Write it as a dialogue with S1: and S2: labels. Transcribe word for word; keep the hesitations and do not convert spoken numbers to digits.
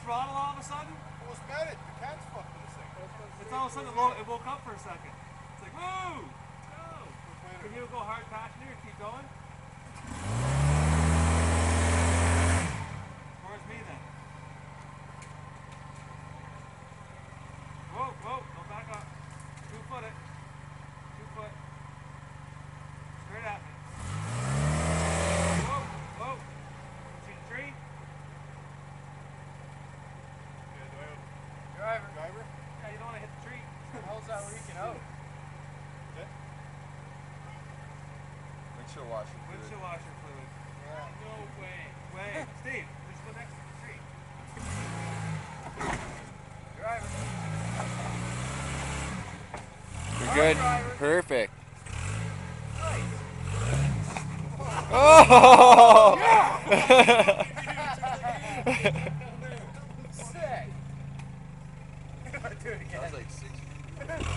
S1: throttle all of a sudden?
S2: Well, it's mad at the cat's fucking this thing.
S1: It's all of a sudden it, lo it woke up for a second. It's like, woo! Go! Can you go hard passenger and keep going? Towards me then. Whoa, whoa, go back up. Two foot it. Two foot. Straight at me. Whoa, whoa. See the tree?
S2: Yeah, do I have
S3: Driver.
S2: driver?
S1: Yeah, you don't want to hit the tree.
S3: How's that leaking out?
S2: Okay.
S4: Windshield washer fluid.
S1: Windshield washer fluid.
S3: Yeah.
S1: No way. Wait, Steve, we should go next to the tree.
S3: Driver.
S5: You're good.
S3: Driver.
S5: Perfect.
S3: Nice.
S5: Oh!
S3: Sick. Do it again.
S4: That was like six.